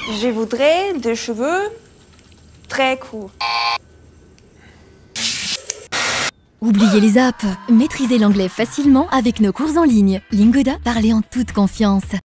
Je voudrais des cheveux très courts. Oubliez les apps. Maîtrisez l'anglais facilement avec nos cours en ligne. Lingoda, parlez en toute confiance.